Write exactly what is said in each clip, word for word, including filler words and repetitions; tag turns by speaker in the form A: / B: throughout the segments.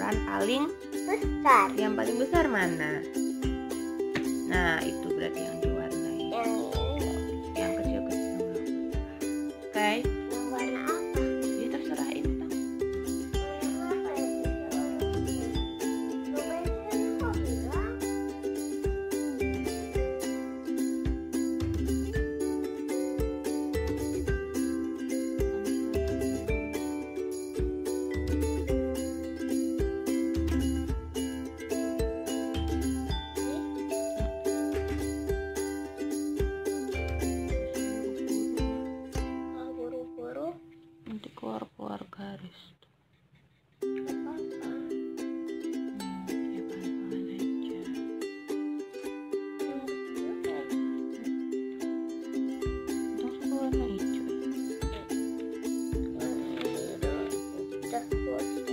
A: permukaan paling
B: besar.
A: Yang paling besar mana? Nah, itu berarti yang diwarnai.
B: Yang ini.
A: Yang kecil-kecil. Oke.
B: Yang warna apa?
A: Ya terserah Bintang.
B: Warna apa ya? Coba kok bilang.
A: Nanti keluar-keluar garis.
B: Apa-apa.
A: Hmm, ya pelan-pelan aja.
B: Yang kecil kan?
A: Terus warna hijau.
B: Udah bosan.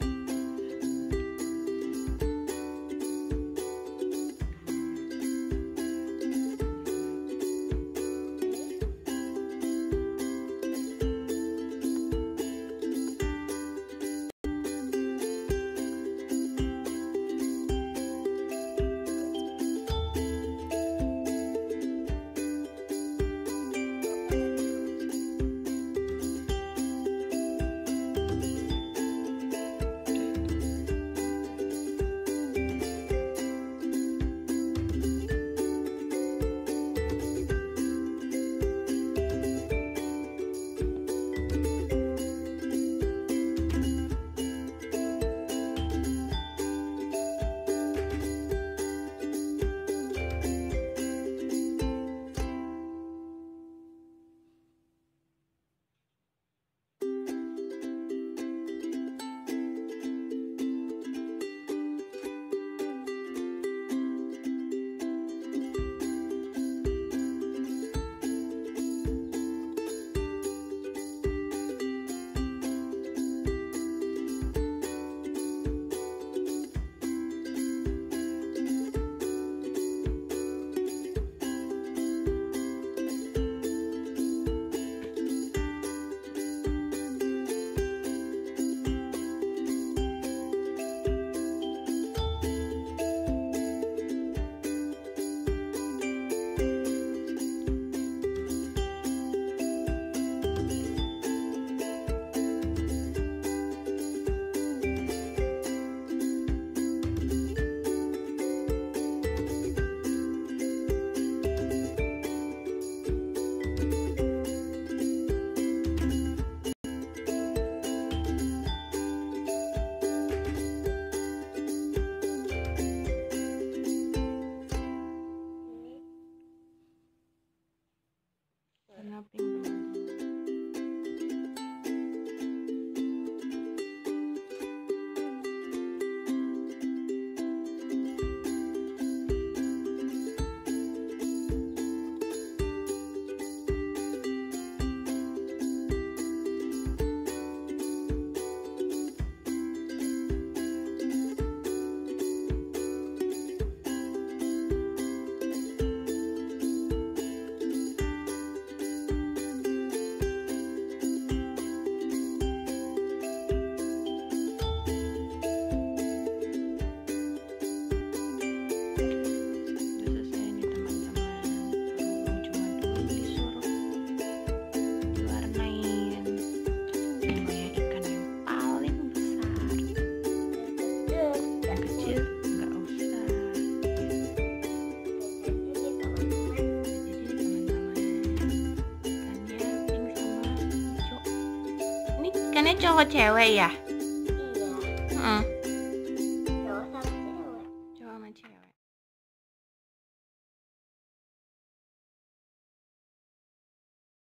A: Warna pink, teman-teman. Ikannya cowok cewek ya?